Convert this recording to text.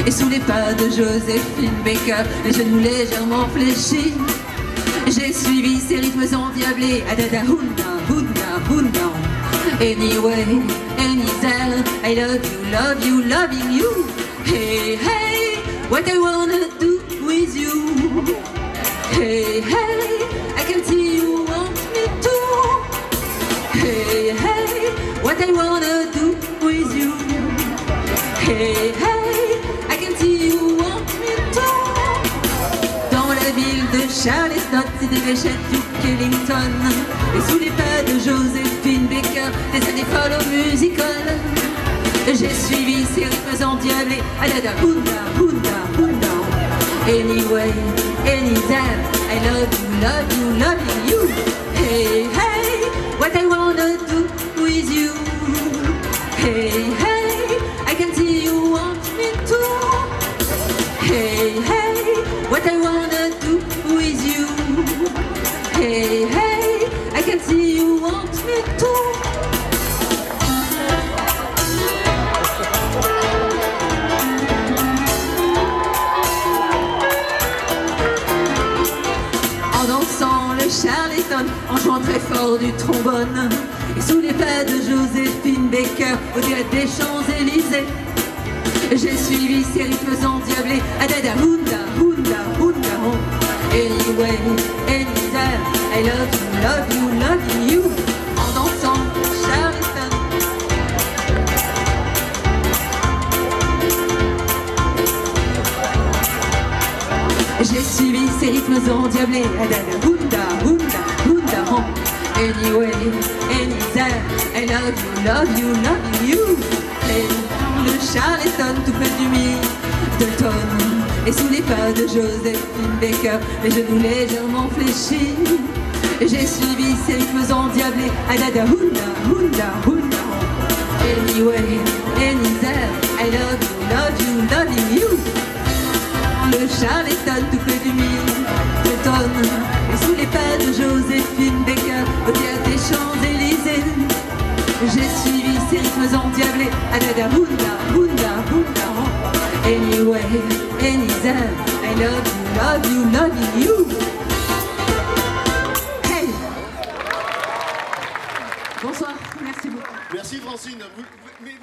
Et sous les pas de Joséphine Baker, les genoux légèrement fléchis, j'ai suivi ces rythmes endiablés. Adada hunda, hunda, hunda. Anyway, anytime, I love you, loving you. Hey, hey, what I wanna do with you. Hey, hey, I can see you want me to. Hey, hey, what I wanna do with you. Hey, hey, I can see you want me to. Dans la ville de Charleston, c'était Béchette, Duke Ellington. Et sous les pas de Joséphine Baker, des années folles au musical, j'ai suivi ces rythmes endiablés. Adada hunda, hunda, hunda. Anyway, anytime, I love you, loving you. Hey, hey, what I wanna do with you. Hey, hey, I can see you want me to. Hey, hey, what I wanna do with you. Hey, hey, I can see you want me to. En dansant le Charleston, en jouant très fort du trombone, et sous les pas de Joséphine Baker, au théâtre des Champs-Élysées, j'ai suivi ces rythmes endiablés. Adada hunda, hunda, hunda. Anyway, anytime, I love you, loving you. En dansant Charleston. J'ai suivi ces rythmes endiablés. Adada hunda, hunda, hunda. Anyway, anytime, I love you, loving you. Et le Charleston tout près du Middleton, et sous les pas de Joséphine Baker, les genoux légèrement fléchis, j'ai suivi ces rythmes endiablés. Adada hunda, hunda, hunda. Anyway, anytime, I love you, loving you. Le Charleston tout près du Middleton, et sous les pas de Joséphine Baker, au théâtre des Champs-Élysées, j'ai suivi ces rythmes endiablés. Adada hunda, hunda, hunda. Anyway, anytime, I love you, loving you. Hey. Bonsoir, merci beaucoup. Merci Francine.